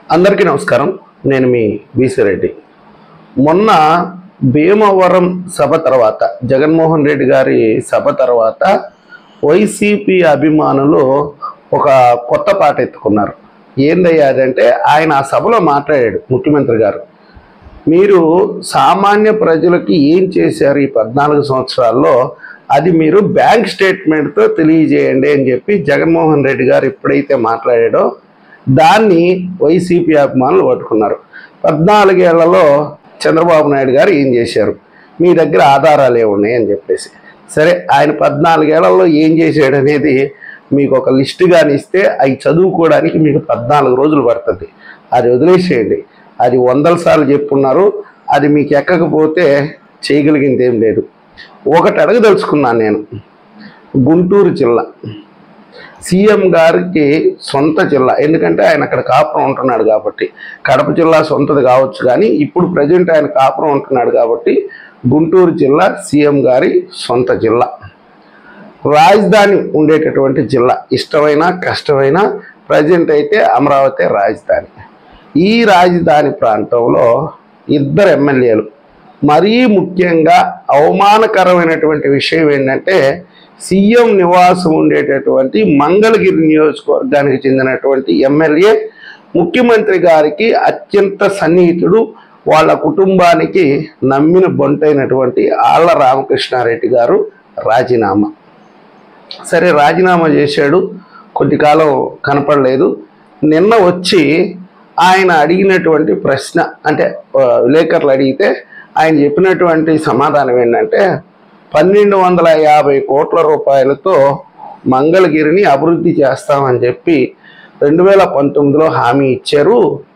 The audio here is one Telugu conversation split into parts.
అందరికీ నమస్కారం. నేను మీ బీసీ రెడ్డి. మొన్న భీమవరం సభ తర్వాత, జగన్మోహన్ రెడ్డి గారి సభ తర్వాత వైసీపీ అభిమానులు ఒక కొత్త పాట ఎత్తుకున్నారు. ఏందయ్యా అదంటే, ఆయన ఆ సభలో మాట్లాడాడు ముఖ్యమంత్రి గారు. మీరు సామాన్య ప్రజలకి ఏం చేశారు ఈ 14 సంవత్సరాల్లో, అది మీరు బ్యాంక్ స్టేట్మెంట్తో తెలియజేయండి అని చెప్పి జగన్మోహన్ రెడ్డి గారు ఎప్పుడైతే మాట్లాడాడో దాన్ని వైసీపీ అభిమానులు పట్టుకున్నారు. 14 ఏళ్లలో చంద్రబాబు నాయుడు గారు ఏం చేశారు, మీ దగ్గర ఆధారాలు ఏమున్నాయి అని చెప్పేసి. సరే, ఆయన 14 ఏళ్లలో ఏం చేశాడు అనేది మీకు ఒక లిస్టు కానీ ఇస్తే అవి చదువుకోవడానికి మీకు 14 రోజులు పడుతుంది. అది వదిలేసేయండి. అది 100 సార్లు చెప్పున్నారు. అది మీకు ఎక్కకపోతే చేయగలిగింది ఏం లేదు. ఒకటి అడగదలుచుకున్నాను నేను. గుంటూరు జిల్లా సీఎం గారికి సొంత జిల్లా, ఎందుకంటే ఆయన అక్కడ కాపురం ఉంటున్నాడు కాబట్టి. కడప జిల్లా సొంతది కావచ్చు, కానీ ఇప్పుడు ప్రజెంట్ ఆయన కాపురం ఉంటున్నాడు కాబట్టి గుంటూరు జిల్లా సీఎం గారి సొంత జిల్లా. రాజధాని ఉండేటటువంటి జిల్లా. ఇష్టమైన కష్టమైన ప్రజెంట్ అయితే అమరావతి రాజధాని. ఈ రాజధాని ప్రాంతంలో 2 ఎమ్మెల్యేలు. మరీ ముఖ్యంగా అవమానకరమైనటువంటి విషయం ఏంటంటే, సీఎం నివాసం ఉండేటటువంటి మంగళగిరి నియోజకవర్గానికి చెందినటువంటి ఎమ్మెల్యే ముఖ్యమంత్రి గారికి అత్యంత సన్నిహితుడు, వాళ్ళ కుటుంబానికి నమ్మిన బొంటైనటువంటి ఆళ్ల రామకృష్ణారెడ్డి గారు రాజీనామా. సరే, రాజీనామా చేశాడు. కొద్ది కాలం కనపడలేదు. నిన్న వచ్చి ఆయన అడిగినటువంటి ప్రశ్న, అంటే విలేకరులు అడిగితే ఆయన చెప్పినటువంటి సమాధానం ఏంటంటే, 1250 కోట్ల రూపాయలతో మంగళగిరిని అభివృద్ధి చేస్తామని చెప్పి 2019లో హామీ ఇచ్చారు.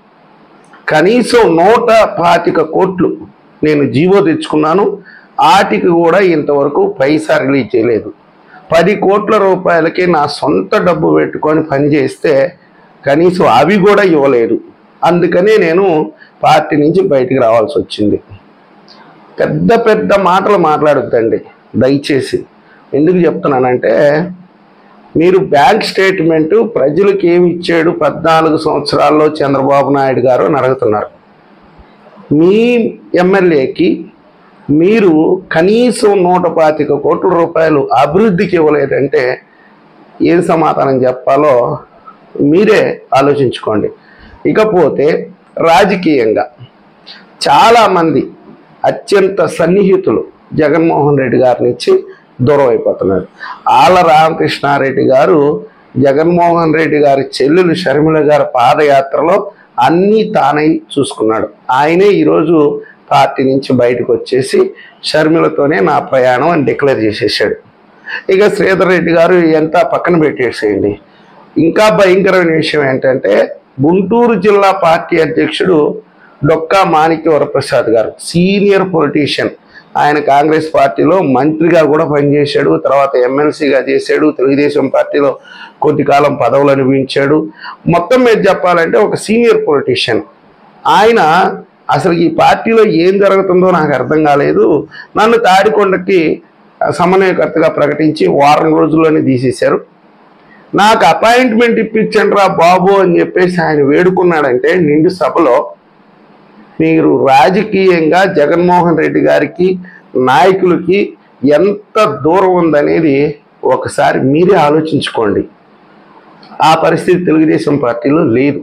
కనీసం 125 కోట్లు నేను జీవో తెచ్చుకున్నాను, వాటికి కూడా ఇంతవరకు పైసా రిలీజ్ చేయలేదు. 10 కోట్ల రూపాయలకి నా సొంత డబ్బు పెట్టుకొని పనిచేస్తే కనీసం అవి కూడా ఇవ్వలేదు. అందుకనే నేను పార్టీ నుంచి బయటికి రావాల్సి వచ్చింది. పెద్ద పెద్ద మాటలు మాట్లాడొద్దండి దయచేసి. ఎందుకు చెప్తున్నానంటే, మీరు బ్యాంక్ స్టేట్మెంటు ప్రజలకు ఏమి ఇచ్చాడు 14 సంవత్సరాల్లో చంద్రబాబు నాయుడు గారు అని అడుగుతున్నారు. మీ ఎమ్మెల్యేకి మీరు కనీసం 125 కోట్ల రూపాయలు అభివృద్ధికి ఇవ్వలేదంటే ఏం సమాధానం చెప్పాలో మీరే ఆలోచించుకోండి. ఇకపోతే రాజకీయంగా చాలామంది అత్యంత సన్నిహితులు జగన్మోహన్ రెడ్డి గారి నుంచి దూరం అయిపోతున్నారు. ఆళ్ల రామకృష్ణారెడ్డి గారు జగన్మోహన్ రెడ్డి గారి చెల్లెలు షర్మిల గారి పాదయాత్రలో అన్నీ తానై చూసుకున్నాడు. ఆయనే ఈరోజు పార్టీ నుంచి బయటకు వచ్చేసి షర్మిలతోనే నా ప్రయాణం అని డిక్లేర్ చేసేసాడు. ఇక శ్రీధర్ రెడ్డి గారు ఎంత పక్కన పెట్టేసేయండి. ఇంకా భయంకరమైన విషయం ఏంటంటే, గుంటూరు జిల్లా పార్టీ అధ్యక్షుడు డొక్కా మాణిక్య వరప్రసాద్ గారు సీనియర్ పొలిటీషియన్. ఆయన కాంగ్రెస్ పార్టీలో మంత్రిగా కూడా పనిచేశాడు, తర్వాత ఎమ్మెల్సీగా చేశాడు, తెలుగుదేశం పార్టీలో కొద్ది కాలం పదవులు అనుభవించాడు. మొత్తం మీద చెప్పాలంటే ఒక సీనియర్ పొలిటీషియన్. ఆయన అసలు ఈ పార్టీలో ఏం జరుగుతుందో నాకు అర్థం కాలేదు, నన్ను తాడికొండకి సమన్వయకర్తగా ప్రకటించి వారం రోజుల్లోనే తీసేశారు, నాకు అపాయింట్మెంట్ ఇప్పించండి రా బాబు అని చెప్పేసి ఆయన వేడుకున్నాడంటే నిండు సభలో, మీరు రాజకీయంగా జగన్మోహన్ రెడ్డి గారికి నాయకులకి ఎంత దూరం ఉందనేది ఒకసారి మీరే ఆలోచించుకోండి. ఆ పరిస్థితి తెలుగుదేశం పార్టీలో లేదు.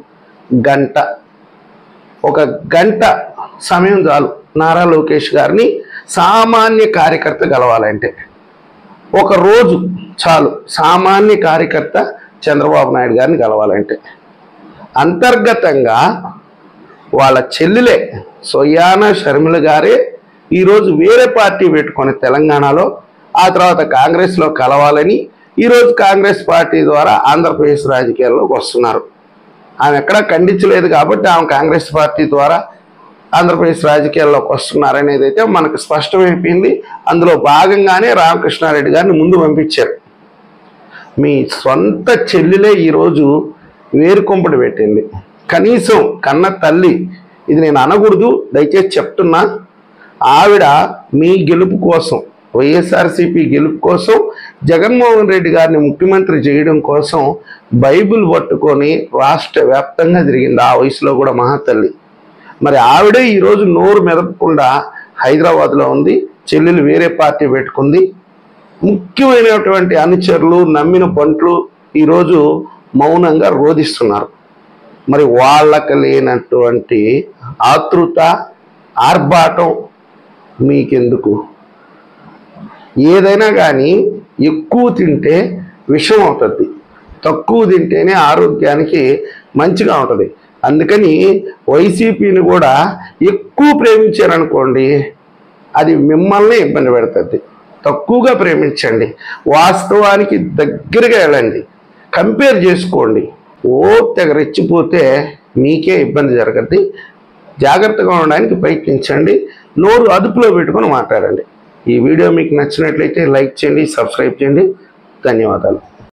ఒక గంట సమయం చాలు నారా లోకేష్ గారిని సామాన్య కార్యకర్త కలవాలంటే. ఒక రోజు చాలు సామాన్య కార్యకర్త చంద్రబాబు నాయుడు గారిని కలవాలంటే. అంతర్గతంగా వాళ్ళ చెల్లెలే సొయ్యాన షర్మిల గారే ఈరోజు వేరే పార్టీ పెట్టుకొని తెలంగాణలో, ఆ తర్వాత కాంగ్రెస్లో కలవాలని ఈరోజు కాంగ్రెస్ పార్టీ ద్వారా ఆంధ్రప్రదేశ్ రాజకీయాల్లోకి వస్తున్నారు. ఆమె ఎక్కడా ఖండించలేదు కాబట్టి ఆమె కాంగ్రెస్ పార్టీ ద్వారా ఆంధ్రప్రదేశ్ రాజకీయాల్లోకి వస్తున్నారనేది అయితే మనకు స్పష్టమైపోయింది. అందులో భాగంగానే రామకృష్ణారెడ్డి గారిని ముందు పంపించారు. మీ సొంత చెల్లెలే ఈరోజు వేరుకొంపడి పెట్టింది. కనీసం కన్న తల్లి, ఇది నేను అనకూడదు దయచేసి చెప్తున్నా, ఆవిడ మీ గెలుపు కోసం, వైఎస్ఆర్సీపీ గెలుపు కోసం జగన్మోహన్ రెడ్డి గారిని ముఖ్యమంత్రి చేయడం కోసం బైబిల్ పట్టుకొని రాష్ట్ర వ్యాప్తంగా తిరిగింది. ఆ వయసులో కూడా మహాతల్లి. మరి ఆవిడే ఈరోజు నోరు మెదపకుండా హైదరాబాద్లో ఉంది. చెల్లెలు వేరే పార్టీ పెట్టుకుంది. ముఖ్యమైనటువంటి అనుచరులు నమ్మిన పంటలు ఈరోజు మౌనంగా రోధిస్తున్నారు. మరి వాళ్ళకి లేనటువంటి ఆతృత, ఆర్భాటం మీకెందుకు? ఏదైనా కానీ ఎక్కువ తింటే విషం అవుతుంది, తక్కువ తింటేనే ఆరోగ్యానికి మంచిగా ఉంటుంది. అందుకని వైసీపీని కూడా ఎక్కువ ప్రేమించారనుకోండి, అది మిమ్మల్ని ఇబ్బంది పెడుతుంది. తక్కువగా ప్రేమించండి, వాస్తవానికి దగ్గరగా వెళ్ళండి, కంపేర్ చేసుకోండి. తెగ రెచ్చిపోతే మీకే ఇబ్బంది జరగద్ది. జాగ్రత్తగా ఉండడానికి ప్రయత్నించండి. నోరు అదుపులో పెట్టుకొని మాట్లాడండి. ఈ వీడియో మీకు నచ్చినట్లయితే లైక్ చేయండి, సబ్స్క్రైబ్ చేయండి. ధన్యవాదాలు.